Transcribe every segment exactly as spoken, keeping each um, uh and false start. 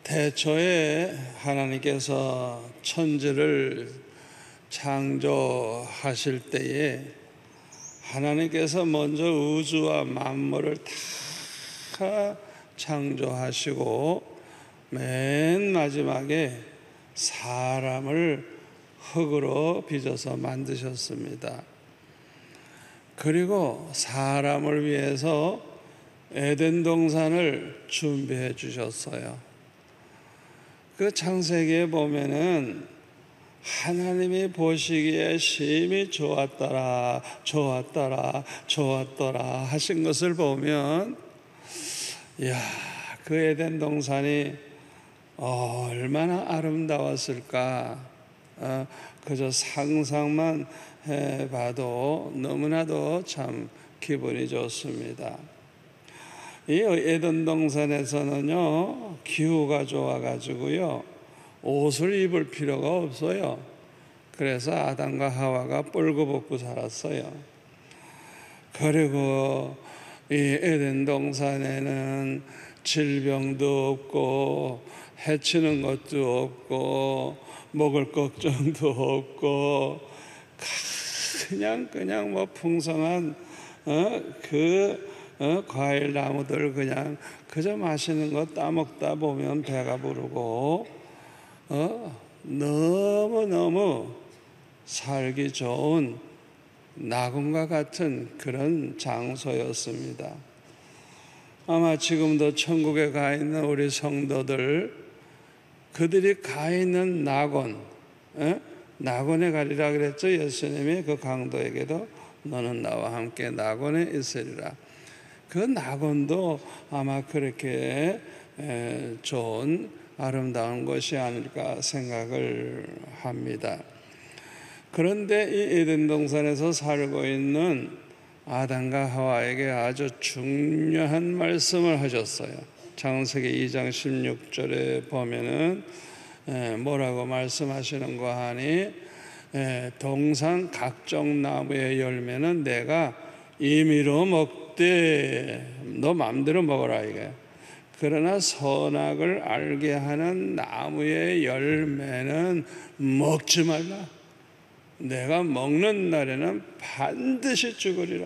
태초에 하나님께서 천지를 창조하실 때에 하나님께서 먼저 우주와 만물을 다 창조하시고 맨 마지막에 사람을 흙으로 빚어서 만드셨습니다. 그리고 사람을 위해서 에덴 동산을 준비해 주셨어요. 그 창세기에 보면은 하나님이 보시기에 심히 좋았더라, 좋았더라, 좋았더라 하신 것을 보면, 이야, 그 에덴 동산이 얼마나 아름다웠을까. 어, 그저 상상만 해봐도 너무나도 참 기분이 좋습니다. 이 에덴 동산에서는요, 기후가 좋아가지고요, 옷을 입을 필요가 없어요. 그래서 아담과 하와가 뻘거벗고 살았어요. 그리고 이 에덴 동산에는 질병도 없고 해치는 것도 없고 먹을 걱정도 없고 그냥 그냥 뭐 풍성한 어, 그 어, 과일 나무들 그냥 그저 맛있는 거 따먹다 보면 배가 부르고 어, 너무너무 살기 좋은 낙원과 같은 그런 장소였습니다. 아마 지금도 천국에 가 있는 우리 성도들, 그들이 가 있는 낙원, 에? 낙원에 가리라 그랬죠. 예수님이 그 강도에게도 너는 나와 함께 낙원에 있으리라. 그 낙원도 아마 그렇게 좋은 아름다운 것이 아닐까 생각을 합니다. 그런데 이 에덴 동산에서 살고 있는 아담과 하와에게 아주 중요한 말씀을 하셨어요. 창세기 이 장 십육 절에 보면은 뭐라고 말씀하시는가 하니, 동산 각종 나무의 열매는 내가 임의로 먹되 너 마음대로 먹어라 이게. 그러나 선악을 알게 하는 나무의 열매는 먹지 말라. 내가 먹는 날에는 반드시 죽으리라.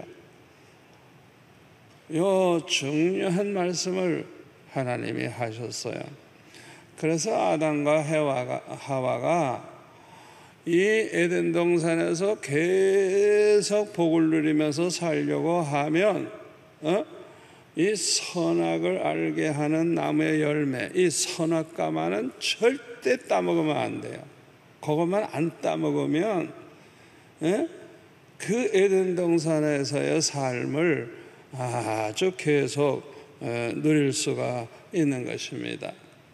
요 중요한 말씀을 하나님이 하셨어요. 그래서 아담과 해와가, 하와가 이 에덴 동산에서 계속 복을 누리면서 살려고 하면 어? 이 선악을 알게 하는 나무의 열매, 이 선악과만은 절대 따먹으면 안 돼요. 그것만 안 따먹으면 에? 그 에덴 동산에서의 삶을 아주 계속 누릴 수가 있는 것입니다.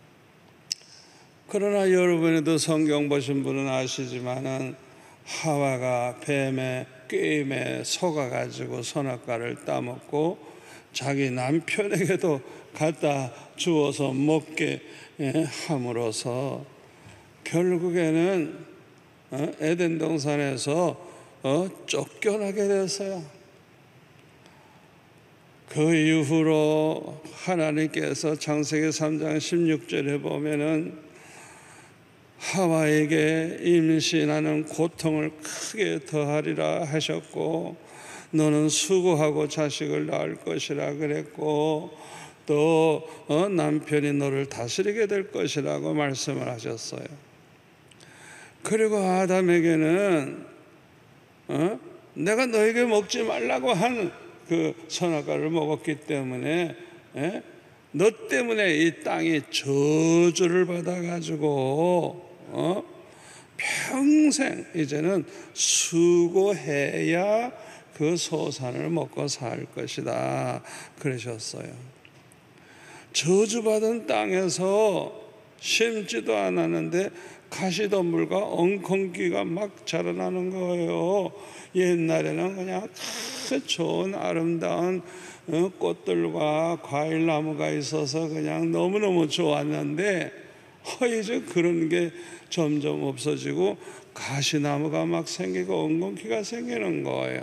그러나 여러분도 성경 보신 분은 아시지만은 하와가 뱀의 꾀임에 속아가지고 선악과를 따먹고 자기 남편에게도 갖다 주어서 먹게 함으로써 결국에는 에덴 동산에서 쫓겨나게 됐어요. 그 이후로 하나님께서 창세기 삼 장 십육 절에 보면은 하와에게 임신하는 고통을 크게 더하리라 하셨고, 너는 수고하고 자식을 낳을 것이라 그랬고, 또 남편이 너를 다스리게 될 것이라고 말씀을 하셨어요. 그리고 아담에게는 어? 내가 너에게 먹지 말라고 한 그 선악과를 먹었기 때문에 에? 너 때문에 이 땅이 저주를 받아가지고 어? 평생 이제는 수고해야 그 소산을 먹고 살 것이다 그러셨어요. 저주받은 땅에서 심지도 않았는데 가시덤불과 엉겅퀴가 막 자라나는 거예요. 옛날에는 그냥 큰 좋은 아름다운 꽃들과 과일나무가 있어서 그냥 너무너무 좋았는데 어, 이제 그런 게 점점 없어지고 가시나무가 막 생기고 엉겅퀴가 생기는 거예요.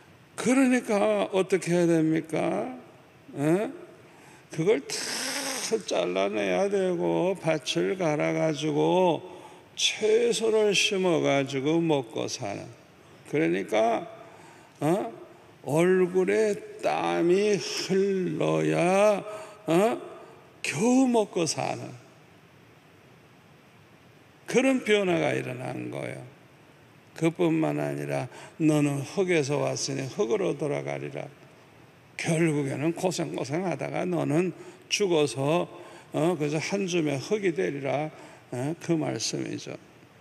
그러니까 어떻게 해야 됩니까? 에? 그걸 다 잘라내야 되고 밭을 갈아가지고 채소를 심어가지고 먹고 사는. 그러니까 어? 얼굴에 땀이 흘러야 어? 겨우 먹고 사는 그런 변화가 일어난 거예요. 그뿐만 아니라 너는 흙에서 왔으니 흙으로 돌아가리라. 결국에는 고생고생하다가 너는 죽어서 어, 그저 한 줌의 흙이 되리라. 어, 그 말씀이죠.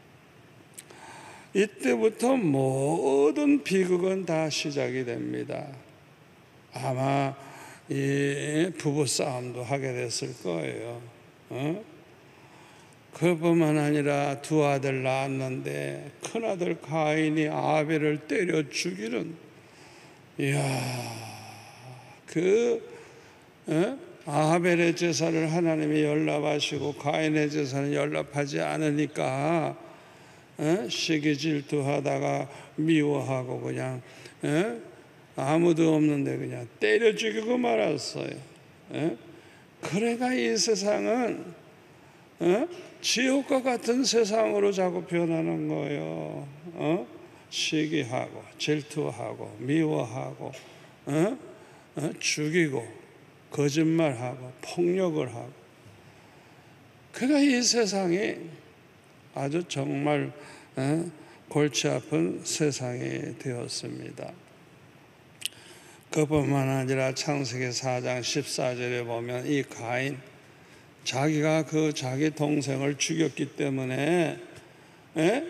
이때부터 모든 비극은 다 시작이 됩니다. 아마 이 부부싸움도 하게 됐을 거예요. 어? 그뿐만 아니라 두 아들 낳았는데 큰아들 가인이 아벨을 때려 죽이는, 이야, 그 어? 아벨의 제사를 하나님이 연락하시고 가인의 제사는 연락하지 않으니까 어? 시기 질투하다가 미워하고 그냥 어? 아무도 없는데 그냥 때려 죽이고 말았어요. 어? 그래가 이 세상은 어? 지옥과 같은 세상으로 자꾸 변하는 거예요. 어? 시기하고 질투하고 미워하고 어? 어? 죽이고 거짓말하고 폭력을 하고. 그가 이 세상이 아주 정말 어? 골치 아픈 세상이 되었습니다. 그뿐만 아니라 창세기 사 장 십사 절에 보면 이 가인, 자기가 그 자기 동생을 죽였기 때문에 에?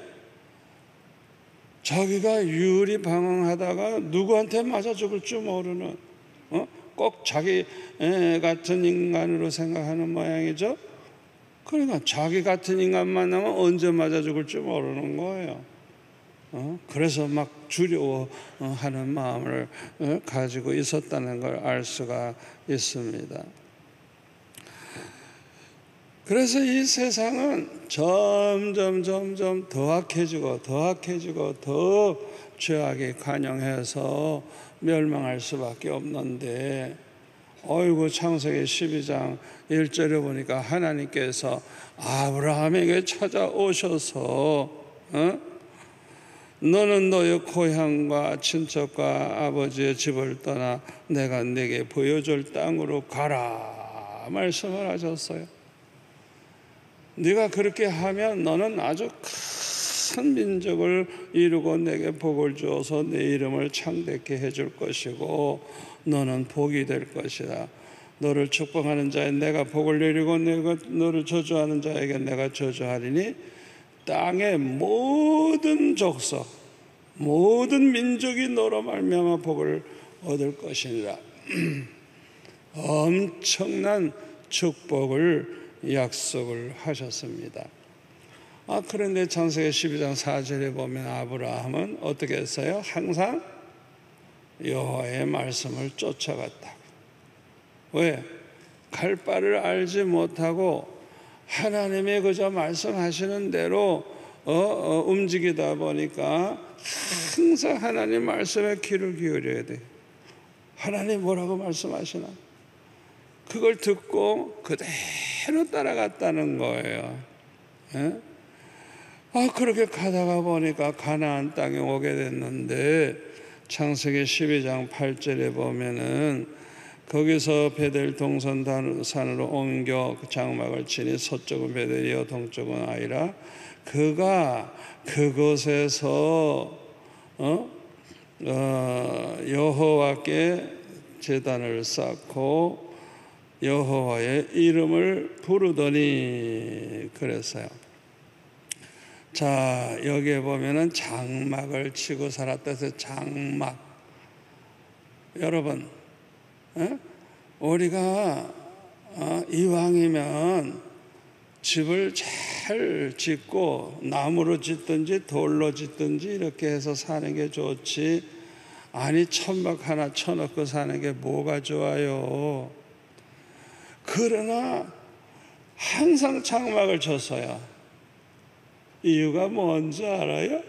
자기가 유리방황하다가 누구한테 맞아 죽을 줄 모르는 어? 꼭 자기 같은 인간으로 생각하는 모양이죠. 그러니까 자기 같은 인간 만나면 언제 맞아 죽을 줄 모르는 거예요. 어? 그래서 막 두려워하는 마음을 어? 가지고 있었다는 걸 알 수가 있습니다. 그래서 이 세상은 점점 점점 더 악해지고 더 악해지고 더 죄악이 관영해서 멸망할 수밖에 없는데, 어이구 창세기 십이 장 일 절에 보니까 하나님께서 아브라함에게 찾아오셔서 어? 너는 너의 고향과 친척과 아버지의 집을 떠나 내가 네게 보여줄 땅으로 가라 말씀을 하셨어요. 네가 그렇게 하면 너는 아주 큰 민족을 이루고 내게 복을 주어서 내 이름을 창대케 해줄 것이고 너는 복이 될 것이다. 너를 축복하는 자에 내가 복을 내리고 내가 너를 저주하는 자에게 내가 저주하리니 땅의 모든 족속 모든 민족이 너로 말미암아 복을 얻을 것이니라. 엄청난 축복을 약속을 하셨습니다. 아, 그런데 창세기 십이 장 사 절에 보면 아브라함은 어떻게 했어요? 항상 여호와의 말씀을 쫓아갔다. 왜? 갈 바를 알지 못하고 하나님의 그저 말씀하시는 대로 어, 어, 움직이다 보니까 항상 하나님 말씀에 귀를 기울여야 돼. 하나님 뭐라고 말씀하시나? 그걸 듣고 그대로 따라갔다는 거예요. 예? 아, 그렇게 가다가 보니까 가나안 땅에 오게 됐는데 창세기 십이 장 팔 절에 보면은 거기서 베델 동산산으로 옮겨 장막을 치니 서쪽은 베델이요 동쪽은 아이라. 그가 그곳에서 어? 어, 여호와께 제단을 쌓고 여호와의 이름을 부르더니 그랬어요. 자, 여기에 보면은 장막을 치고 살았다 해서 장막. 여러분, 에? 우리가 어, 이왕이면 집을 잘 짓고 나무로 짓든지 돌로 짓든지 이렇게 해서 사는 게 좋지, 아니 천막 하나 쳐놓고 사는 게 뭐가 좋아요. 그러나 항상 장막을 쳤어요. 이유가 뭔지 알아요?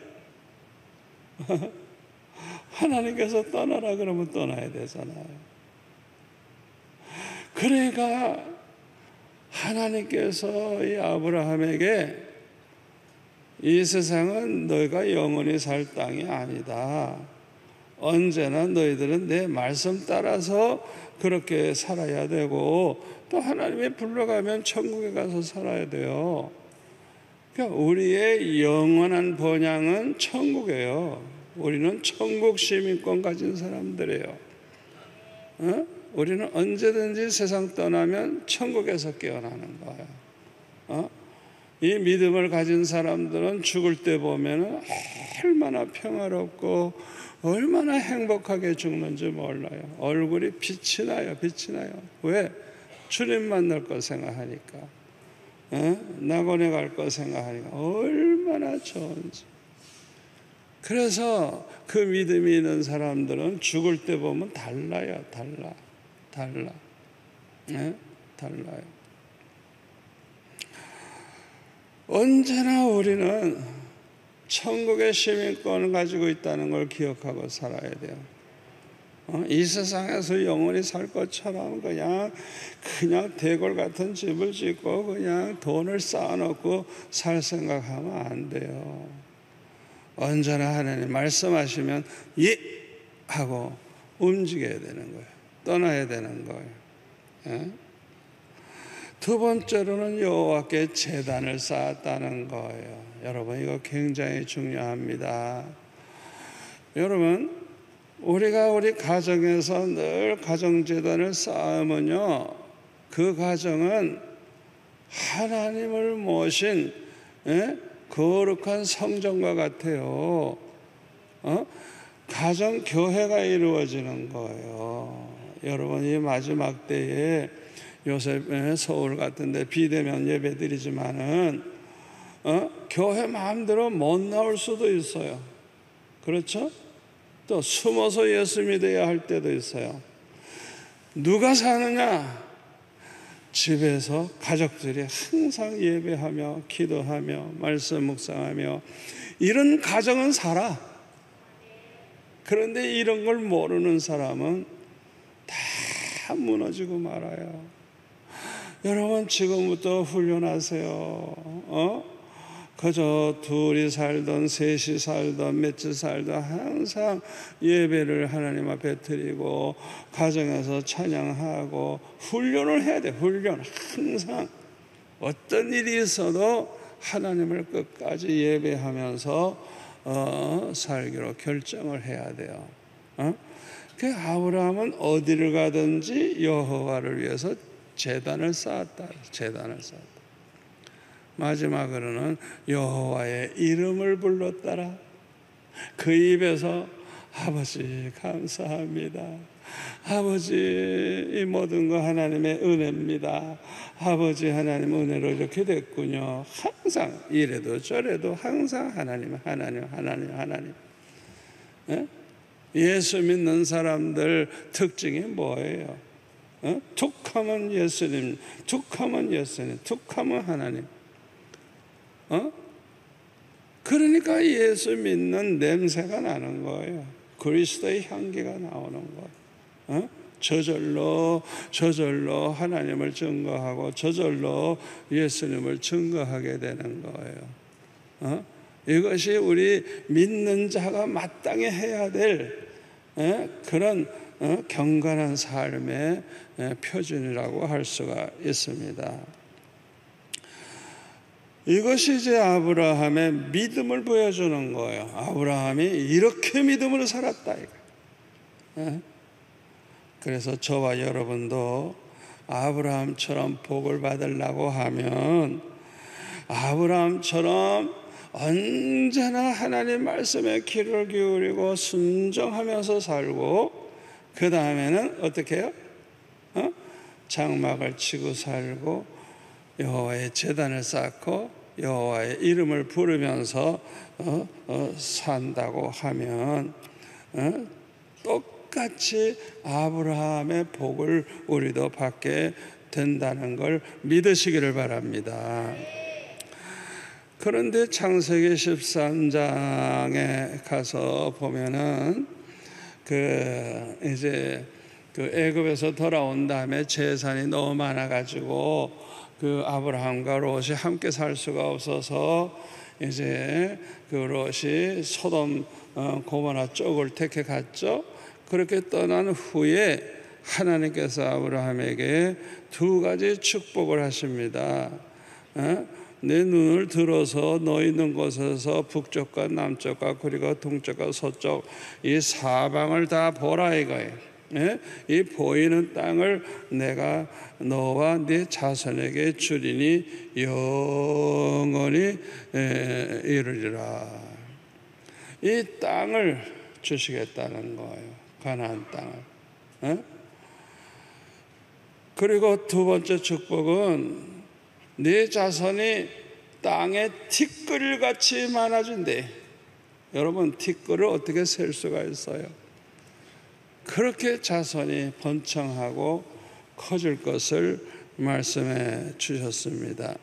하나님께서 떠나라 그러면 떠나야 되잖아요. 그러니까 하나님께서 이 아브라함에게 이 세상은 너희가 영원히 살 땅이 아니다. 언제나 너희들은 내 말씀 따라서 그렇게 살아야 되고 또 하나님이 불러가면 천국에 가서 살아야 돼요. 그러니까 우리의 영원한 번향은 천국이에요. 우리는 천국 시민권 가진 사람들이에요. 어? 우리는 언제든지 세상 떠나면 천국에서 깨어나는 거예요. 어? 이 믿음을 가진 사람들은 죽을 때 보면 얼마나 평화롭고 얼마나 행복하게 죽는지 몰라요. 얼굴이 빛이 나요. 빛이 나요. 왜? 주님 만날 거 생각하니까. 어? 낙원에 갈 거 생각하니까 얼마나 좋은지. 그래서 그 믿음이 있는 사람들은 죽을 때 보면 달라요. 달라. 달라. 네? 달라요. 언제나 우리는 천국의 시민권을 가지고 있다는 걸 기억하고 살아야 돼요. 어? 이 세상에서 영원히 살 것처럼 그냥 그냥 대궐 같은 집을 짓고 그냥 돈을 쌓아놓고 살 생각하면 안 돼요. 언제나 하나님 말씀하시면 예 하고 움직여야 되는 거예요. 떠나야 되는 거예요. 예? 두 번째로는 여호와께 제단을 쌓았다는 거예요. 여러분 이거 굉장히 중요합니다. 여러분 우리가 우리 가정에서 늘 가정제단을 쌓으면요 그 가정은 하나님을 모신 예? 거룩한 성전과 같아요. 어? 가정 교회가 이루어지는 거예요. 여러분 이 마지막 때에 요새 서울 같은 데 비대면 예배 드리지만은 어? 교회 마음대로 못 나올 수도 있어요. 그렇죠? 또 숨어서 예수 믿어야 할 때도 있어요. 누가 사느냐? 집에서 가족들이 항상 예배하며 기도하며 말씀 묵상하며 이런 가정은 살아. 그런데 이런 걸 모르는 사람은 다 무너지고 말아요. 여러분 지금부터 훈련하세요. 어? 그저 둘이 살던 셋이 살던 몇이 살던 항상 예배를 하나님 앞에 드리고 가정에서 찬양하고 훈련을 해야 돼. 훈련. 항상 어떤 일이 있어도 하나님을 끝까지 예배하면서 어, 살기로 결정을 해야 돼요. 어? 그 아브라함은 어디를 가든지 여호와를 위해서 제단을 쌓았다. 제단을 쌓았다. 마지막으로는 여호와의 이름을 불렀더라. 그 입에서 아버지 감사합니다. 아버지 이 모든 거 하나님의 은혜입니다. 아버지 하나님 은혜로 이렇게 됐군요. 항상 이래도 저래도 항상 하나님 하나님 하나님 하나님. 예? 예수 믿는 사람들 특징이 뭐예요? 어? 툭하면 예수님, 툭하면 예수님, 툭하면 하나님. 어? 그러니까 예수 믿는 냄새가 나는 거예요. 그리스도의 향기가 나오는 거예요. 어? 저절로 저절로 하나님을 증거하고 저절로 예수님을 증거하게 되는 거예요. 어? 이것이 우리 믿는 자가 마땅히 해야 될 에? 그런 어? 경건한 삶의 에? 표준이라고 할 수가 있습니다. 이것이 이제 아브라함의 믿음을 보여주는 거예요. 아브라함이 이렇게 믿음으로 살았다. 에? 그래서 저와 여러분도 아브라함처럼 복을 받으려고 하면 아브라함처럼 언제나 하나님 말씀에 귀를 기울이고 순종하면서 살고 그 다음에는 어떻게 해요? 어? 장막을 치고 살고 여호와의 제단을 쌓고 여호와의 이름을 부르면서 어? 어, 산다고 하면 어? 똑같이 아브라함의 복을 우리도 받게 된다는 걸 믿으시기를 바랍니다. 그런데 창세기 십삼 장에 가서 보면은 그 이제 그 애굽에서 돌아온 다음에 재산이 너무 많아가지고 그 그 아브라함과 롯이 함께 살 수가 없어서 이제 그 롯이 소돔 고모라 쪽을 택해 갔죠. 그렇게 떠난 후에 하나님께서 아브라함에게 두 가지 축복을 하십니다. 내 눈을 들어서 너 있는 곳에서 북쪽과 남쪽과 그리고 동쪽과 서쪽 이 사방을 다 보라 이거예요. 이 보이는 땅을 내가 너와 네 자손에게 주리니 영원히 이르리라. 이 땅을 주시겠다는 거예요. 가나안 땅을. 그리고 두 번째 축복은 네 자손이 땅에 티끌같이 많아진대. 여러분, 티끌을 어떻게 셀 수가 있어요? 그렇게 자손이 번창하고 커질 것을 말씀해 주셨습니다.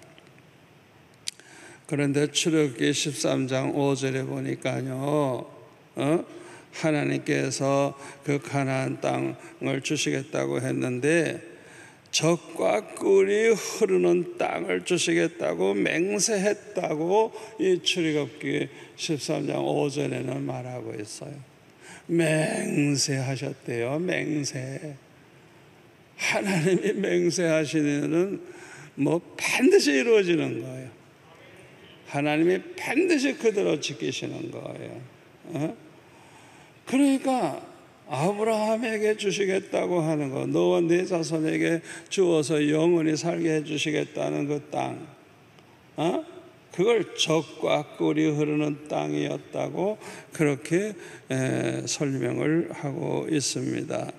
그런데 출애굽기 십삼 장 오 절에 보니까요, 어? 하나님께서 그 가나안 땅을 주시겠다고 했는데 젖과 꿀이 흐르는 땅을 주시겠다고 맹세했다고 이 출애굽기 십삼 장 오 절에는 말하고 있어요. 맹세하셨대요. 맹세. 하나님이 맹세하시는 뭐 반드시 이루어지는 거예요. 하나님이 반드시 그대로 지키시는 거예요. 어? 그러니까 아브라함에게 주시겠다고 하는 거, 너와 네 자손에게 주어서 영원히 살게 해주시겠다는 그 땅, 어? 그걸 젖과 꿀이 흐르는 땅이었다고 그렇게 에, 설명을 하고 있습니다.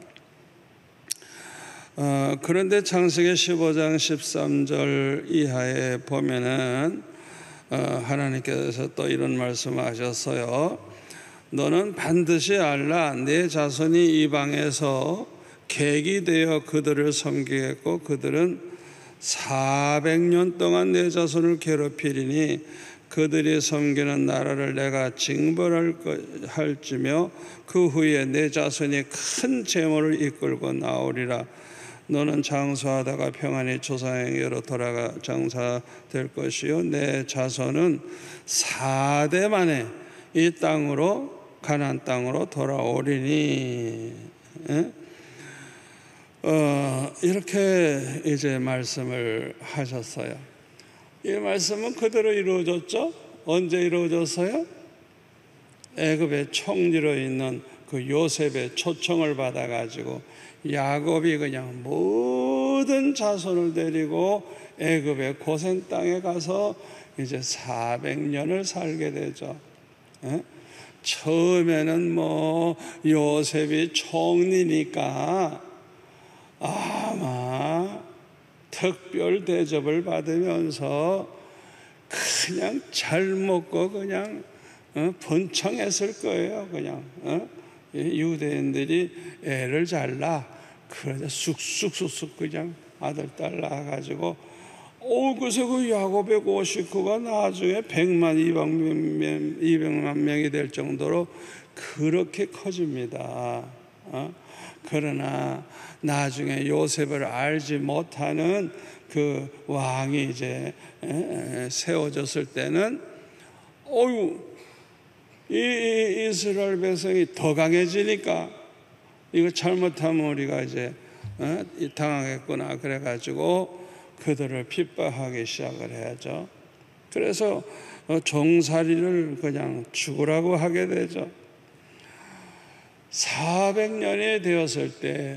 어, 그런데 창세기 십오 장 십삼 절 이하에 보면은 어, 하나님께서 또 이런 말씀을 하셨어요. 너는 반드시 알라. 내 자손이 이방에서 객이 되어 그들을 섬기겠고 그들은 사백 년 동안 내 자손을 괴롭히리니 그들이 섬기는 나라를 내가 징벌할지며 그 후에 내 자손이 큰 재물을 이끌고 나오리라. 너는 장수하다가 평안히 조상에게로 돌아가 장사될 것이요 내 자손은 사 대 만에 이 땅으로 가나안 땅으로 돌아오리니. 에? 어, 이렇게 이제 말씀을 하셨어요. 이 말씀은 그대로 이루어졌죠. 언제 이루어졌어요? 애굽의 총리로 있는 그 요셉의 초청을 받아가지고 야곱이 그냥 모든 자손을 데리고 애굽의 고센 땅에 가서 이제 사백 년을 살게 되죠. 에? 처음에는 뭐 요셉이 총리니까 아마 특별 대접을 받으면서 그냥 잘 먹고 그냥 어, 번창했을 거예요. 그냥 어? 유대인들이 애를 잘 낳아 그러자 쑥쑥쑥쑥 그냥 아들 딸 낳아가지고 오 그래서 그 야곱의 그 식구가 나중에 백만 이백만 명이 될 정도로 그렇게 커집니다. 어? 그러나 나중에 요셉을 알지 못하는 그 왕이 이제 세워졌을 때는 어유 이 이스라엘 백성이 더 강해지니까 이거 잘못하면 우리가 이제 당하겠구나 그래가지고 그들을 핍박하기 시작을 해야죠. 그래서 종살이를 그냥 죽으라고 하게 되죠. 사백 년이 되었을 때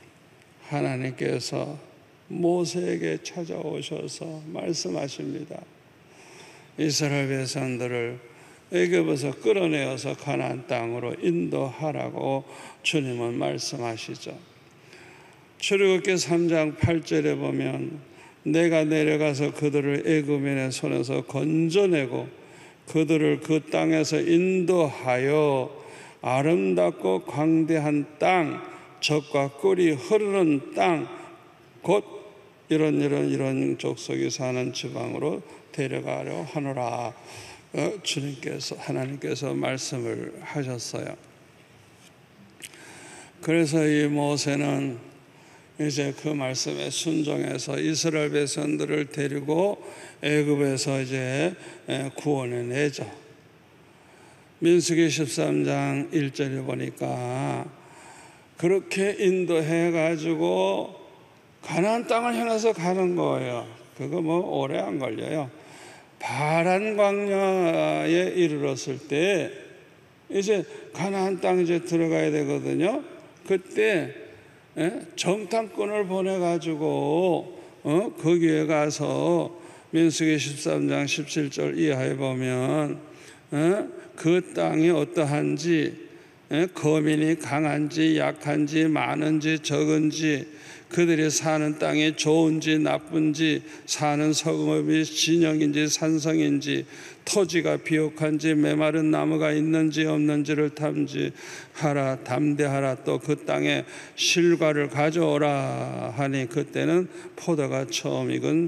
하나님께서 모세에게 찾아오셔서 말씀하십니다. 이스라엘 백성들을 애굽에서 끌어내어서 가나안 땅으로 인도하라고 주님은 말씀하시죠. 출애굽기 삼 장 팔 절에 보면 내가 내려가서 그들을 애굽인의 손에서 건져내고 그들을 그 땅에서 인도하여 아름답고 광대한 땅, 젖과 꿀이 흐르는 땅, 곧 이런 이런 이런 족속이 사는 지방으로 데려가려 하노라. 어, 주님께서 하나님께서 말씀을 하셨어요. 그래서 이 모세는 이제 그 말씀에 순종해서 이스라엘 백성들을 데리고 애굽에서 이제 구원해 내죠. 민수기 십삼 장 일 절에 보니까 그렇게 인도해 가지고 가나안 땅을 향해서 가는 거예요. 그거 뭐 오래 안 걸려요. 바란 광야에 이르렀을 때 이제 가나안 땅 이제 들어가야 되거든요. 그때 정탐꾼을 보내 가지고 어? 거기에 가서 민수기 십삼 장 십칠 절 이하에 보면 어? 그 땅이 어떠한지, 거민이 강한지 약한지 많은지 적은지, 그들이 사는 땅이 좋은지 나쁜지, 사는 성읍이 진영인지 산성인지, 토지가 비옥한지 메마른 나무가 있는지 없는지를 탐지하라, 담대하라. 또 그 땅에 실과를 가져오라 하니 그때는 포도가 처음 익은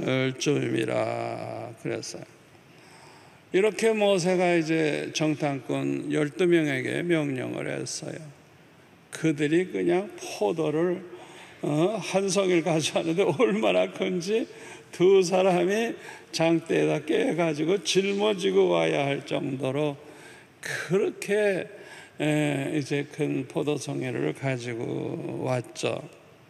즈음이라 그랬어요. 이렇게 모세가 이제 정탐꾼 열두 명에게 명령을 했어요. 그들이 그냥 포도를 어, 한 송이를 가져왔는데 얼마나 큰지 두 사람이 장대에다 깨가지고 짊어지고 와야 할 정도로 그렇게 에, 이제 큰 포도송이를 가지고 왔죠.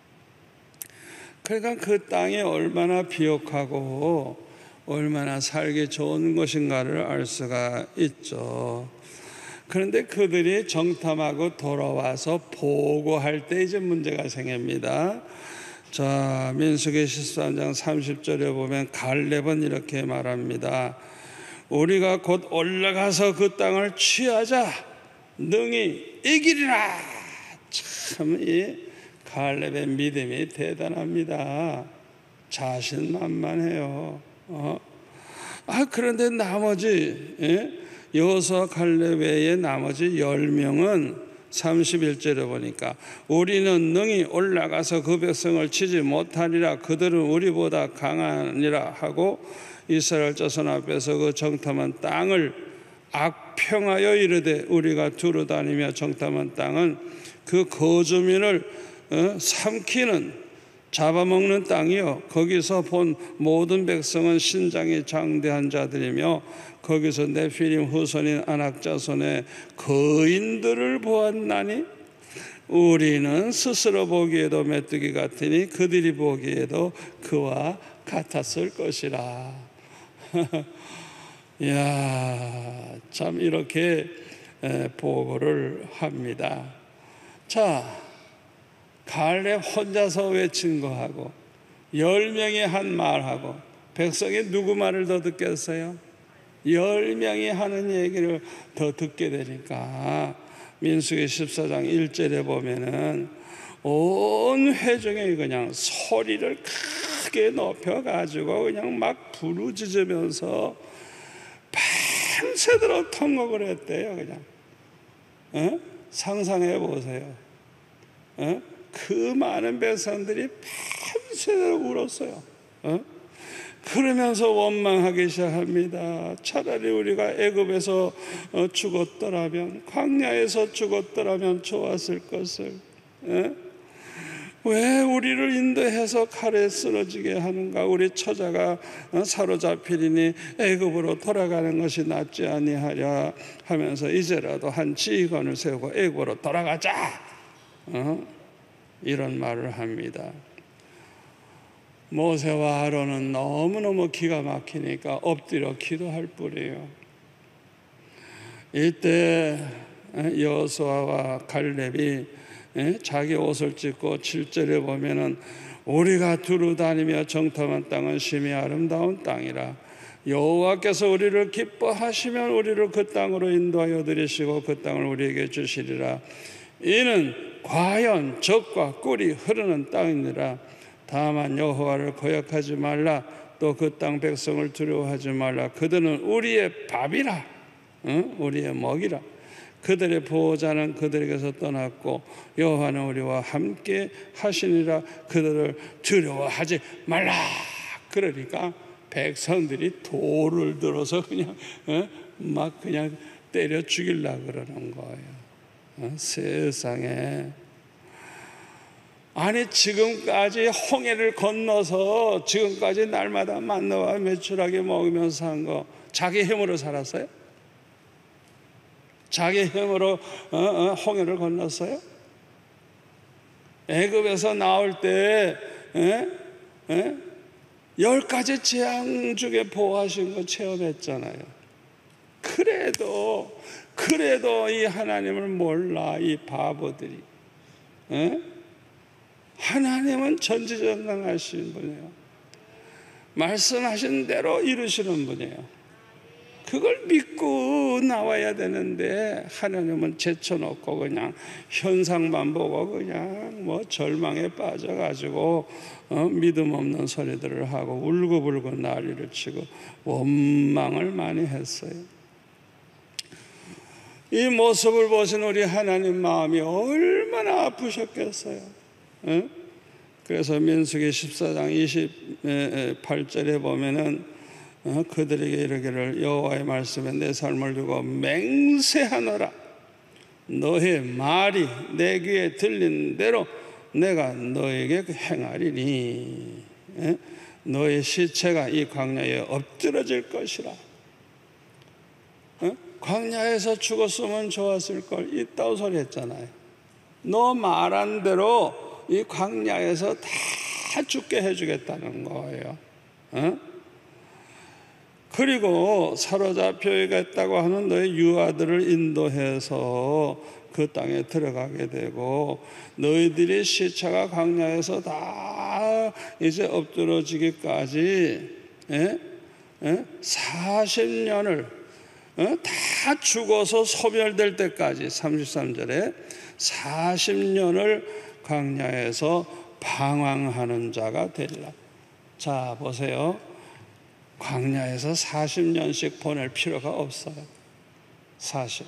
그러니까 그 땅이 얼마나 비옥하고 얼마나 살기 좋은 것인가를 알 수가 있죠. 그런데 그들이 정탐하고 돌아와서 보고할 때 이제 문제가 생깁니다. 자, 민수기 십삼 장 삼십 절에 보면 갈렙은 이렇게 말합니다. 우리가 곧 올라가서 그 땅을 취하자 능히 이기리라. 참 이 갈렙의 믿음이 대단합니다. 자신만만해요. 어? 아, 그런데 나머지 예? 여호수아 갈렙 외에 나머지 열 명은 삼십일 절에 보니까 우리는 능히 올라가서 그 백성을 치지 못하리라. 그들은 우리보다 강하니라 하고 이스라엘 자손 앞에서 그 정탐한 땅을 악평하여 이르되 우리가 두루 다니며 정탐한 땅은 그 거주민을 어? 삼키는 잡아먹는 땅이요 거기서 본 모든 백성은 신장이 장대한 자들이며 거기서 네피림 후손인 아낙 자손의 거인들을 보았나니 우리는 스스로 보기에도 메뚜기 같으니 그들이 보기에도 그와 같았을 것이라. 이야, 참 이렇게 보고를 합니다. 자, 갈렙 혼자서 외친 거하고 열 명이 한 말하고 백성이 누구 말을 더 듣겠어요? 열 명이 하는 얘기를 더 듣게 되니까 민수기 십사 장 일 절에 보면은 온 회중이 그냥 소리를 크게 높여가지고 그냥 막 부르짖으면서 밤새도록 통곡을 했대요. 그냥 어? 상상해 보세요. 어? 그 많은 백성들이 밤새도록 울었어요. 어? 그러면서 원망하기 시작합니다. 차라리 우리가 애굽에서 죽었더라면, 광야에서 죽었더라면 좋았을 것을. 어? 왜 우리를 인도해서 칼에 쓰러지게 하는가? 우리 처자가 사로잡히리니 애굽으로 돌아가는 것이 낫지 아니하랴 하면서 이제라도 한 지휘관을 세우고 애굽으로 돌아가자. 어? 이런 말을 합니다. 모세와 아론은 너무너무 기가 막히니까 엎드려 기도할 뿐이에요. 이때 여호수아와 갈렙이 자기 옷을 찢고 칠 절에 보면은 우리가 두루 다니며 정탐한 땅은 심히 아름다운 땅이라. 여호와께서 우리를 기뻐하시면 우리를 그 땅으로 인도하여 들이시고 그 땅을 우리에게 주시리라. 이는 과연 젖과 꿀이 흐르는 땅이니라. 다만 여호와를 거역하지 말라. 또 그 땅 백성을 두려워하지 말라. 그들은 우리의 밥이라. 응? 우리의 먹이라. 그들의 보호자는 그들에게서 떠났고 여호와는 우리와 함께 하시니라. 그들을 두려워하지 말라. 그러니까 백성들이 돌을 들어서 그냥 어? 막 그냥 때려 죽이려고 그러는 거예요. 어? 세상에 아니 지금까지 홍해를 건너서 지금까지 날마다 만나와 메추라기 먹으면서 산 거 자기 힘으로 살았어요? 자기 힘으로 어, 어, 홍해를 건넜어요? 애굽에서 나올 때 에? 에? 열 가지 재앙 중에 보호하신 거 체험했잖아요. 그래도 그래도 이 하나님을 몰라 이 바보들이. 에? 하나님은 전지전능하신 분이에요. 말씀하신 대로 이루시는 분이에요. 그걸 믿고 나와야 되는데 하나님은 제쳐놓고 그냥 현상만 보고 그냥 뭐 절망에 빠져가지고 어, 믿음 없는 소리들을 하고 울고불고 난리를 치고 원망을 많이 했어요. 이 모습을 보신 우리 하나님 마음이 얼마나 아프셨겠어요. 어? 그래서 민수기 십사 장 이십팔 절에 보면은 어, 그들에게 이르기를 여호와의 말씀에 내 삶을 두고 맹세하노라. 너의 말이 내 귀에 들린 대로 내가 너에게 행하리니 에? 너의 시체가 이 광야에 엎드러질 것이라. 어? 광야에서 죽었으면 좋았을 걸 이따오 소리 했잖아요. 너 말한 대로 이 광야에서 다 죽게 해주겠다는 거예요. 어? 그리고 사로잡혀야겠다고 하는 너의 유아들을 인도해서 그 땅에 들어가게 되고 너희들의 시체가 광야에서 다 이제 엎드러지기까지 에? 에? 사십 년을 에? 다 죽어서 소멸될 때까지 삼십삼 절에 사십 년을 광야에서 방황하는 자가 되리라. 자 보세요. 광야에서 사십 년씩 보낼 필요가 없어요. 사실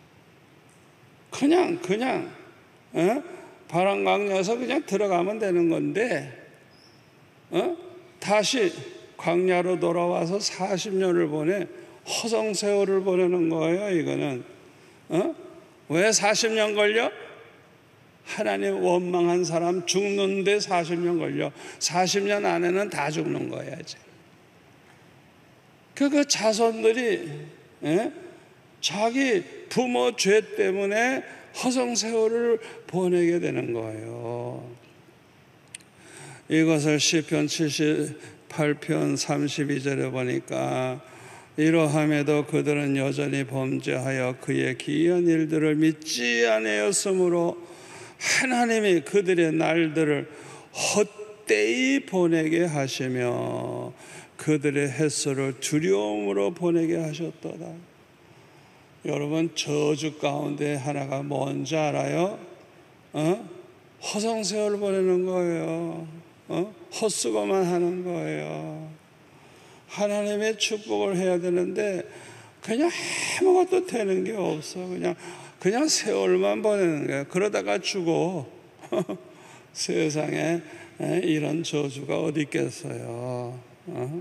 그냥 그냥 어? 바람 광야에서 그냥 들어가면 되는 건데 어? 다시 광야로 돌아와서 사십 년을 보내 허송세월을 보내는 거예요. 이거는 어? 왜 사십 년 걸려? 하나님 원망한 사람 죽는데 사십 년 걸려. 사십 년 안에는 다 죽는 거야 이제. 그 자손들이 에? 자기 부모 죄 때문에 허송세월을 보내게 되는 거예요. 이것을 시편 칠십팔 편 삼십이 절에 보니까 이러함에도 그들은 여전히 범죄하여 그의 기이한 일들을 믿지 아니하였으므로 하나님이 그들의 날들을 헛되이 보내게 하시며 그들의 햇살을 두려움으로 보내게 하셨도다. 여러분 저주 가운데 하나가 뭔지 알아요? 어? 허송세월 보내는 거예요. 어? 헛수고만 하는 거예요. 하나님의 축복을 해야 되는데 그냥 아무것도 되는 게 없어. 그냥 그냥 세월만 보내는 거예요. 그러다가 죽어. 세상에 이런 저주가 어디 있겠어요. 어?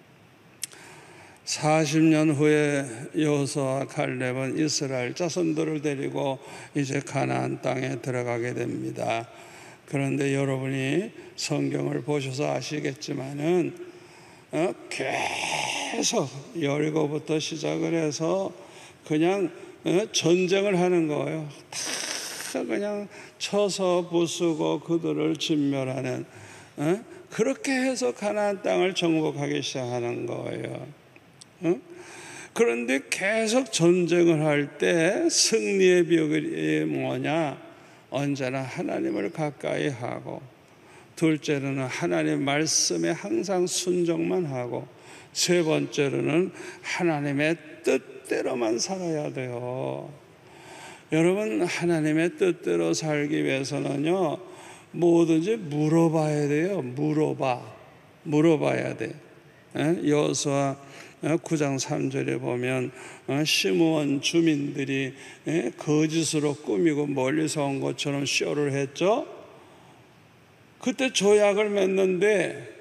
사십 년 후에 여호수아와 갈렙은 이스라엘 자손들을 데리고 이제 가나안 땅에 들어가게 됩니다. 그런데 여러분이 성경을 보셔서 아시겠지만은 어? 계속 여리고부터 시작을 해서 그냥 어? 전쟁을 하는 거예요. 다 그냥 쳐서 부수고 그들을 진멸하는 어? 그렇게 해서 가나안 땅을 정복하기 시작하는 거예요. 어? 그런데 계속 전쟁을 할 때 승리의 비결이 뭐냐? 언제나 하나님을 가까이 하고, 둘째로는 하나님 말씀에 항상 순종만 하고, 세 번째로는 하나님의 뜻대로만 살아야 돼요. 여러분 하나님의 뜻대로 살기 위해서는요 뭐든지 물어봐야 돼요. 물어봐 물어봐야 돼. 여호수아 구 장 삼 절에 보면 시므온 주민들이 거짓으로 꾸미고 멀리서 온 것처럼 쇼를 했죠. 그때 조약을 맺는데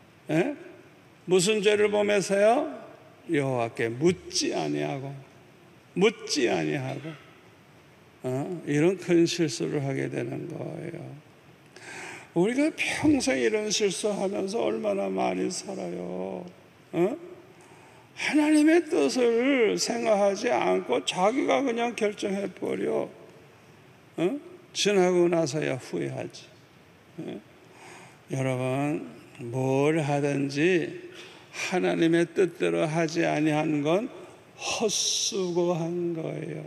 무슨 죄를 범해서요? 여호와께 묻지 아니하고 묻지 아니하고 어? 이런 큰 실수를 하게 되는 거예요. 우리가 평생 이런 실수하면서 얼마나 많이 살아요. 어? 하나님의 뜻을 생각하지 않고 자기가 그냥 결정해버려. 어? 지나고 나서야 후회하지. 어? 여러분, 뭘 하든지 하나님의 뜻대로 하지 아니한 건 헛수고한 거예요.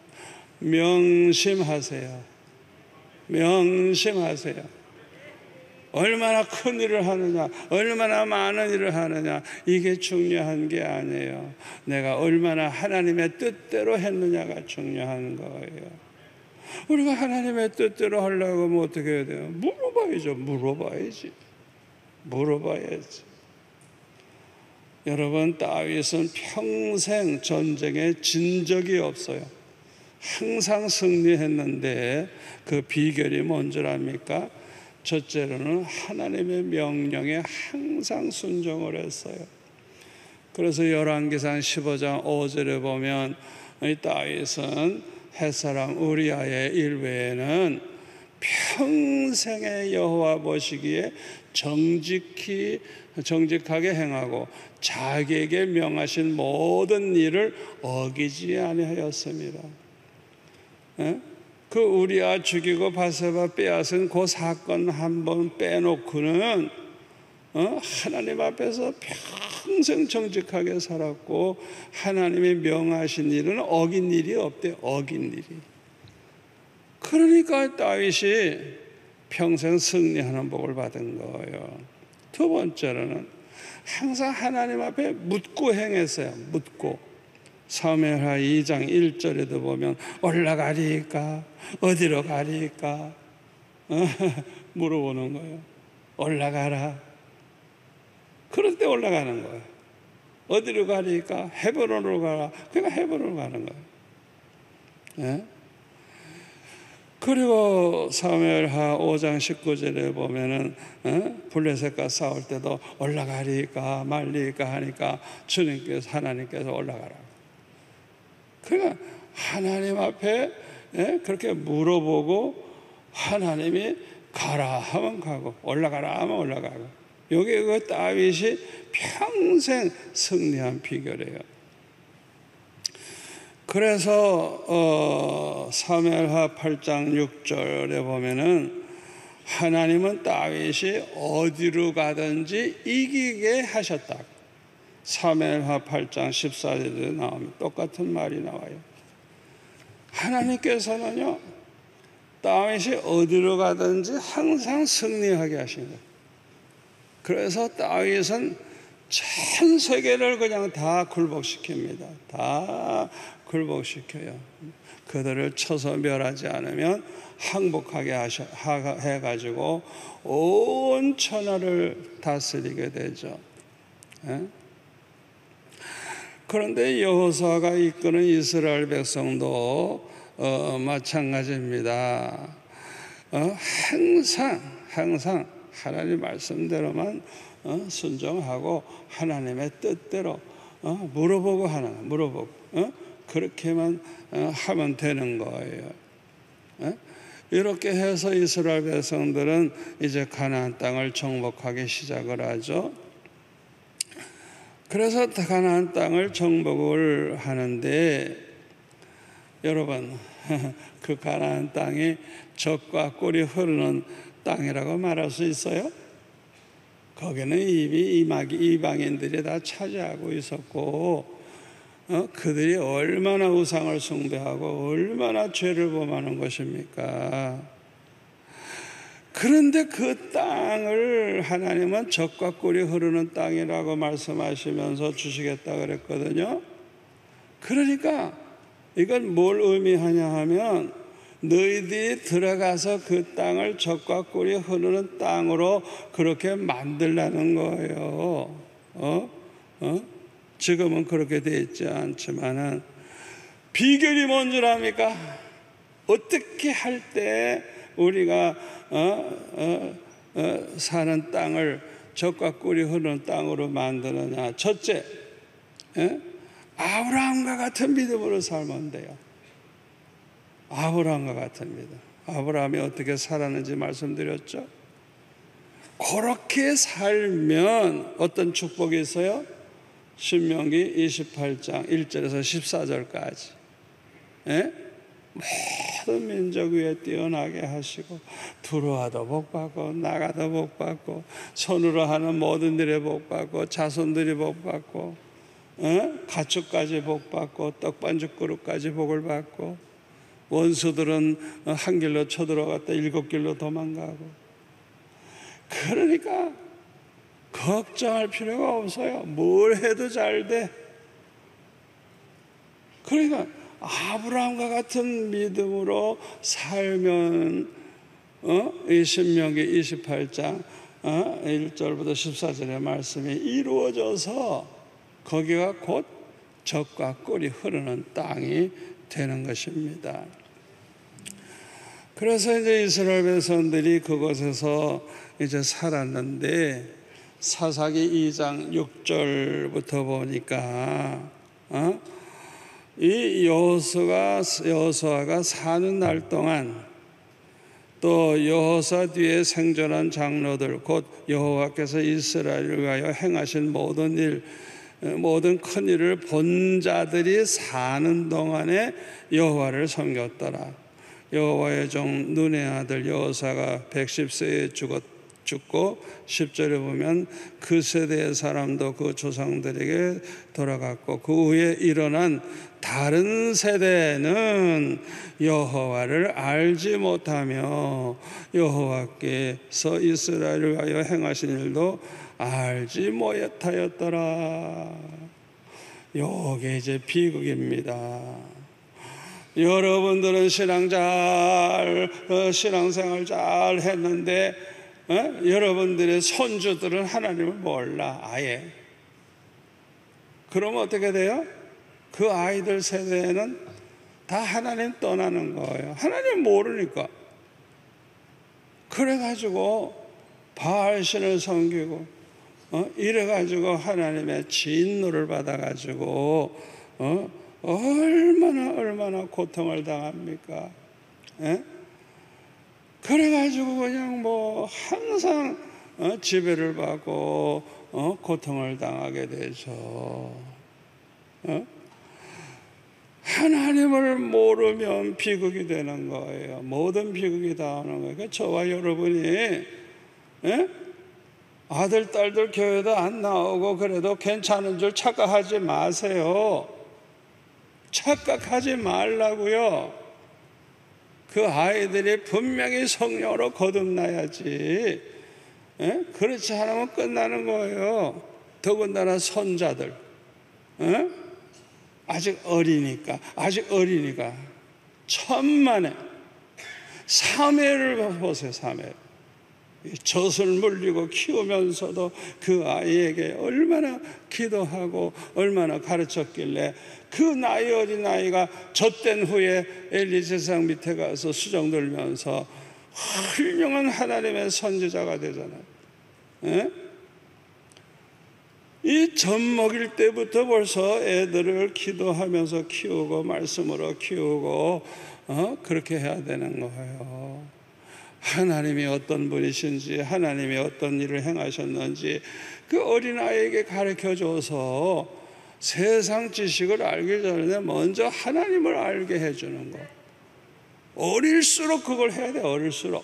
명심하세요. 명심하세요. 얼마나 큰 일을 하느냐, 얼마나 많은 일을 하느냐, 이게 중요한 게 아니에요. 내가 얼마나 하나님의 뜻대로 했느냐가 중요한 거예요. 우리가 하나님의 뜻대로 하려고 하면 어떻게 해야 돼요? 물어봐야죠. 물어봐야지. 물어봐야지. 여러분, 다윗은 평생 전쟁에 진 적이 없어요. 항상 승리했는데 그 비결이 뭔 줄 압니까? 첫째로는 하나님의 명령에 항상 순종을 했어요. 그래서 열왕기상 십오 장 오 절에 보면 이 다윗은 햇사람 우리아의 일 외에는 평생의 여호와 보시기에 정직히 정직하게 행하고 자기에게 명하신 모든 일을 어기지 아니하였습니다. 에? 그 우리아 죽이고 바세바 빼앗은 그 사건 한 번 빼놓고는 어? 하나님 앞에서 평생 정직하게 살았고 하나님이 명하신 일은 어긴 일이 없대. 어긴 일이. 그러니까 다윗이 평생 승리하는 복을 받은 거예요. 두 번째로는 항상 하나님 앞에 묻고 행했어요. 묻고. 사무엘하 이 장 일 절에도 보면 올라가리까 어디로 가리까 어? 물어보는 거예요. 올라가라. 그럴 때 올라가는 거예요. 어디로 가리까? 헤브론으로 가라. 그러니까 헤브론으로 가는 거예요. 예? 그리고 사무엘하 오 장 십구 절에 보면은 어? 블레셋과 싸울 때도 올라가리까 말리까 하니까 주님께서 하나님께서 올라가라. 그러니까 하나님 앞에 예? 그렇게 물어보고 하나님이 가라 하면 가고 올라가라 하면 올라가고. 여기 그 다윗이 평생 승리한 비결이에요. 그래서 어, 사무엘하 팔 장 육 절에 보면은 하나님은 다윗이 어디로 가든지 이기게 하셨다. 사무엘하 팔 장 십사 절에 나오면 똑같은 말이 나와요. 하나님께서는요 다윗이 어디로 가든지 항상 승리하게 하신 거예요. 그래서 다윗은 전 세계를 그냥 다 굴복시킵니다. 다 굴복시켜요. 그들을 쳐서 멸하지 않으면 항복하게 하셔, 해가지고 온 천하를 다스리게 되죠. 예? 그런데 여호수아가 이끄는 이스라엘 백성도 어, 마찬가지입니다. 어, 항상 항상 하나님 말씀대로만 어, 순종하고 하나님의 뜻대로 어, 물어보고 하는 물어보고 어? 그렇게만 어, 하면 되는 거예요. 어? 이렇게 해서 이스라엘 백성들은 이제 가나안 땅을 정복하기 시작을 하죠. 그래서 가나안 땅을 정복을 하는데 여러분 그 가나안 땅이 젖과 꿀이 흐르는 땅이라고 말할 수 있어요? 거기는 이미 이방인들이 다 차지하고 있었고 어? 그들이 얼마나 우상을 숭배하고 얼마나 죄를 범하는 것입니까? 그런데 그 땅을 하나님은 젖과 꿀이 흐르는 땅이라고 말씀하시면서 주시겠다 그랬거든요. 그러니까 이건 뭘 의미하냐 하면 너희들이 들어가서 그 땅을 젖과 꿀이 흐르는 땅으로 그렇게 만들라는 거예요. 어? 어? 지금은 그렇게 되어 있지 않지만은 비결이 뭔 줄 압니까? 어떻게 할 때 우리가 어? 어? 어? 사는 땅을 젖과 꿀이 흐르는 땅으로 만드느냐? 첫째, 에? 아브라함과 같은 믿음으로 살면 돼요. 아브라함과 같은 믿음. 아브라함이 어떻게 살았는지 말씀드렸죠. 그렇게 살면 어떤 축복이 있어요? 신명기 이십팔 장 일 절에서 십사 절까지. 예? 모든 민족 위에 뛰어나게 하시고 들어와도 복받고 나가도 복받고 손으로 하는 모든 일에 복받고 자손들이 복받고 예? 가축까지 복받고 떡반죽 그릇까지 복을 받고 원수들은 한 길로 쳐들어갔다 일곱 길로 도망가고. 그러니까 걱정할 필요가 없어요. 뭘 해도 잘 돼. 그러니까 아브라함과 같은 믿음으로 살면 어? 이 신명기 이십팔 장 어? 일 절부터 십사 절의 말씀이 이루어져서 거기가 곧 젖과 꿀이 흐르는 땅이 되는 것입니다. 그래서 이제 이스라엘 백성들이 그곳에서 이제 살았는데 사사기 이 장 육 절부터 보니까 어? 이 여호수아가 여호수아가 사는 날 동안 또 여호수아 뒤에 생존한 장로들 곧 여호와께서 이스라엘을 위하여 행하신 모든 일 모든 큰 일을 본 자들이 사는 동안에 여호와를 섬겼더라. 여호와의 종 눈의 아들 여호수아가 백십 세에 죽었 죽고 십 절에 보면 그 세대의 사람도 그 조상들에게 돌아갔고 그 후에 일어난 다른 세대는 여호와를 알지 못하며 여호와께서 이스라엘을 위하여 행하신 일도 알지 못하였더라. 요게 이제 비극입니다. 여러분들은 신앙 잘 신앙생활 잘 했는데 어? 여러분들의 손주들은 하나님을 몰라 아예. 그러면 어떻게 돼요? 그 아이들 세대에는 다 하나님 떠나는 거예요. 하나님 모르니까. 그래가지고 바알신을 섬기고 어? 이래가지고 하나님의 진노를 받아가지고 어? 얼마나 얼마나 고통을 당합니까? 에? 그래가지고 그냥 뭐 항상 어, 지배를 받고 어, 고통을 당하게 되죠. 어? 하나님을 모르면 비극이 되는 거예요. 모든 비극이 다 오는 거예요. 그러니까 저와 여러분이 에? 아들 딸들 교회도 안 나오고 그래도 괜찮은 줄 착각하지 마세요. 착각하지 말라고요. 그 아이들이 분명히 성령으로 거듭나야지. 에? 그렇지 않으면 끝나는 거예요. 더군다나 손자들 에? 아직 어리니까 아직 어리니까 천만에 사매를 보세요. 사매 젖을 물리고 키우면서도 그 아이에게 얼마나 기도하고 얼마나 가르쳤길래 그 나이 어린 아이가 젖된 후에 엘리 제사장 밑에 가서 수정 들면서 훌륭한 하나님의 선지자가 되잖아요. 에? 이 젖 먹일 때부터 벌써 애들을 기도하면서 키우고 말씀으로 키우고 어? 그렇게 해야 되는 거예요. 하나님이 어떤 분이신지 하나님이 어떤 일을 행하셨는지 그 어린아이에게 가르쳐줘서 세상 지식을 알기 전에 먼저 하나님을 알게 해주는 거. 어릴수록 그걸 해야 돼요. 어릴수록.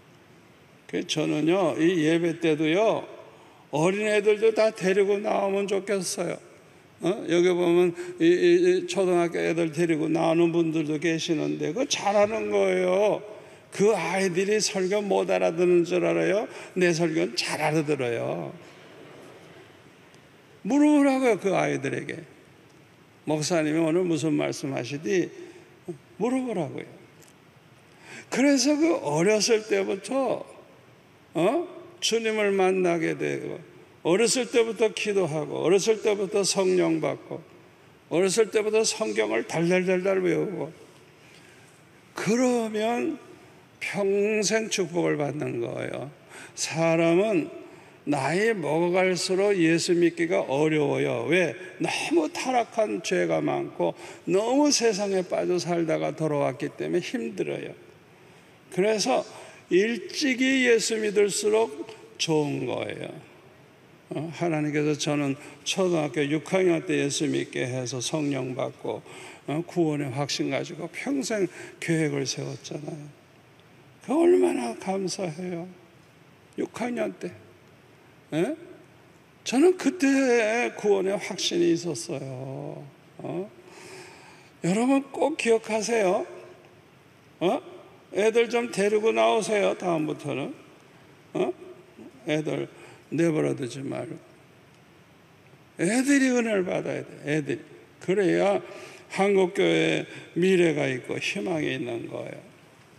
저는요 이 예배 때도요 어린애들도 다 데리고 나오면 좋겠어요. 어? 여기 보면 이, 이 초등학교 애들 데리고 나오는 분들도 계시는데 그거 잘하는 거예요. 그 아이들이 설교 못 알아듣는 줄 알아요? 내 설교는 잘 알아들어요. 물어보라고요. 그 아이들에게 목사님이 오늘 무슨 말씀하시디 물어보라고요. 그래서 그 어렸을 때부터 어? 주님을 만나게 되고 어렸을 때부터 기도하고 어렸을 때부터 성령 받고 어렸을 때부터 성경을 달달달달 외우고 그러면 평생 축복을 받는 거예요. 사람은 나이 먹어갈수록 예수 믿기가 어려워요. 왜? 너무 타락한 죄가 많고 너무 세상에 빠져 살다가 돌아왔기 때문에 힘들어요. 그래서 일찍이 예수 믿을수록 좋은 거예요. 어? 하나님께서 저는 초등학교 육 학년 때 예수 믿게 해서 성령 받고 어? 구원의 확신 가지고 평생 계획을 세웠잖아요. 그 얼마나 감사해요. 육 학년 때. 에? 저는 그때 구원의 확신이 있었어요. 어? 여러분 꼭 기억하세요. 어? 애들 좀 데리고 나오세요. 다음부터는. 어? 애들 내버려두지 말고. 애들이 은혜를 받아야 돼. 애들이. 그래야 한국교회에 미래가 있고 희망이 있는 거예요.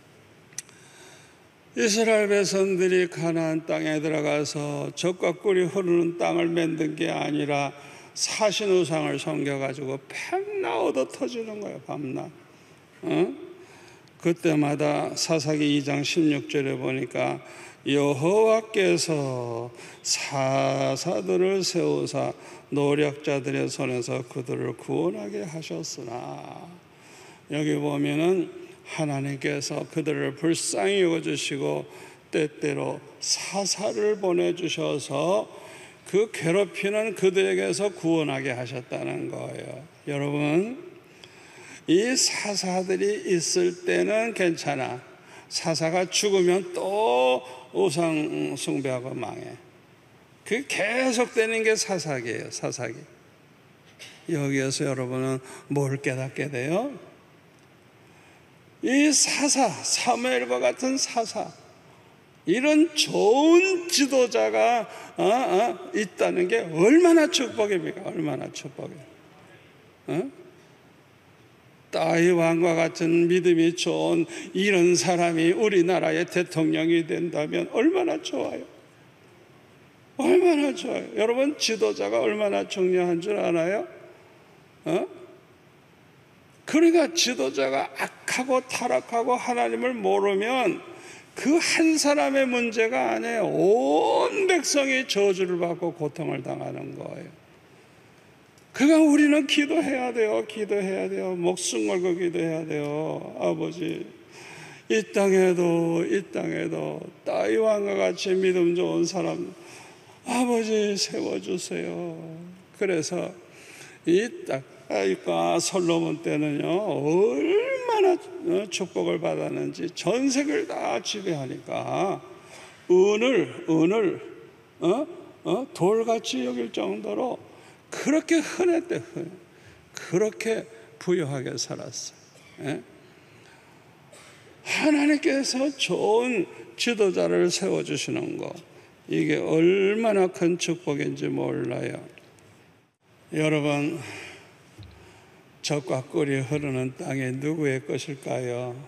이스라엘 백성들이 가나안 땅에 들어가서 젖과 꿀이 흐르는 땅을 만든 게 아니라 사신 우상을 섬겨가지고 밤낮 얻어 터지는 거예요. 밤낮. 어? 그때마다 사사기 이 장 십육 절에 보니까 여호와께서 사사들을 세우사 노력자들의 손에서 그들을 구원하게 하셨으나, 여기 보면은 하나님께서 그들을 불쌍히 여겨주시고 때때로 사사를 보내주셔서 그 괴롭히는 그들에게서 구원하게 하셨다는 거예요. 여러분, 이 사사들이 있을 때는 괜찮아. 사사가 죽으면 또 우상 숭배하고 망해. 그게 계속되는 게 사사기예요. 사사기. 여기에서 여러분은 뭘 깨닫게 돼요? 이 사사, 사무엘과 같은 사사, 이런 좋은 지도자가 어, 어, 있다는 게 얼마나 축복입니까? 얼마나 축복이에요. 어? 다윗 왕과 같은 믿음이 좋은 이런 사람이 우리나라의 대통령이 된다면 얼마나 좋아요. 얼마나 좋아요. 여러분, 지도자가 얼마나 중요한 줄 알아요? 어? 그러니까 지도자가 악하고 타락하고 하나님을 모르면 그 한 사람의 문제가 아니에요. 온 백성이 저주를 받고 고통을 당하는 거예요. 그러니까 우리는 기도해야 돼요. 기도해야 돼요. 목숨 걸고 기도해야 돼요. 아버지, 이 땅에도 이 땅에도 다윗 왕과 같이 믿음 좋은 사람 아버지 세워주세요. 그래서 이 다윗과 솔로몬 때는요 얼마나 축복을 받았는지, 전세계를 다 지배하니까 은을 은을 어? 어? 돌같이 여길 정도로 그렇게 흔했대. 흔해. 그렇게 부유하게 살았어요. 예? 하나님께서 좋은 지도자를 세워주시는 거, 이게 얼마나 큰 축복인지 몰라요. 여러분, 젖과 꿀이 흐르는 땅이 누구의 것일까요?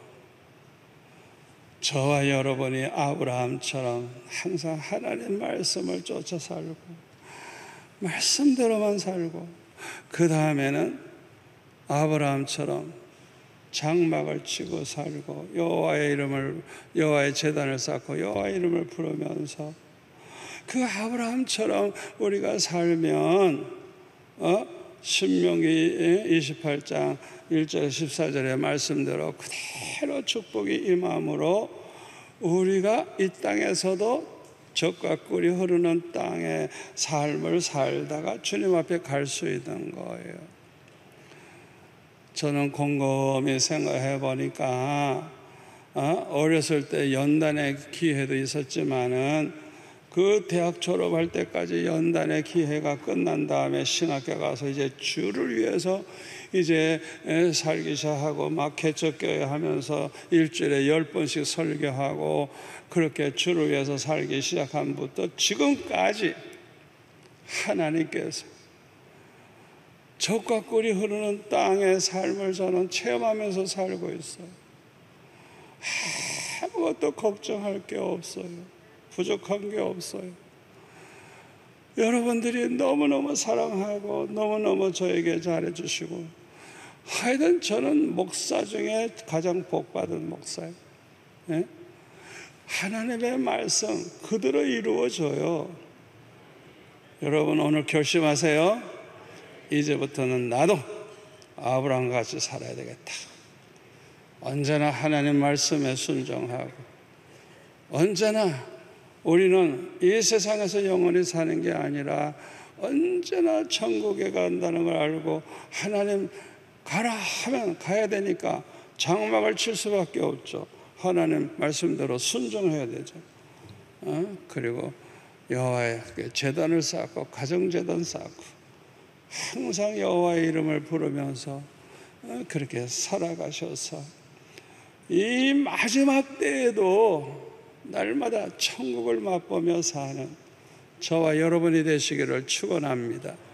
저와 여러분이 아브라함처럼 항상 하나님 말씀을 쫓아 살고 말씀대로만 살고, 그 다음에는 아브라함처럼 장막을 치고 살고 여호와의 이름을 여호와의 제단을 쌓고 여호와의 이름을 부르면서 그 아브라함처럼 우리가 살면 어? 신명기 이십팔 장 일 절 십사 절의 말씀대로 그대로 축복이 임함으로 우리가 이 땅에서도 젖과 꿀이 흐르는 땅의 삶을 살다가 주님 앞에 갈 수 있는 거예요. 저는 곰곰이 생각해 보니까 어? 어렸을 때 연단의 기회도 있었지만은 그 대학 졸업할 때까지 연단의 기회가 끝난 다음에 신학교 가서 이제 주를 위해서 이제 살기 시작하고 막 개척교회 하면서 일주일에 열 번씩 설교하고 그렇게 주를 위해서 살기 시작한부터 지금까지 하나님께서 젖과 꿀이 흐르는 땅의 삶을 저는 체험하면서 살고 있어요. 아무것도 걱정할 게 없어요. 부족한 게 없어요. 여러분들이 너무너무 사랑하고 너무너무 저에게 잘해주시고, 하여튼 저는 목사 중에 가장 복받은 목사예요. 네? 하나님의 말씀 그대로 이루어져요. 여러분 오늘 결심하세요. 이제부터는 나도 아브라함과 같이 살아야 되겠다. 언제나 하나님 말씀에 순종하고 언제나 우리는 이 세상에서 영원히 사는 게 아니라 언제나 천국에 간다는 걸 알고 하나님 가라 하면 가야 되니까 장막을 칠 수밖에 없죠. 하나님 말씀대로 순종해야 되죠. 어? 그리고 여호와의 제단을 쌓고 가정제단 쌓고 항상 여호와의 이름을 부르면서 어? 그렇게 살아가셔서 이 마지막 때에도 날마다 천국을 맛보며 사는 저와 여러분이 되시기를 축원합니다.